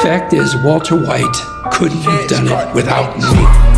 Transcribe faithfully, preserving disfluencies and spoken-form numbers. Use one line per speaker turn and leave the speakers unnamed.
fact is, Walter White couldn't have done it without me.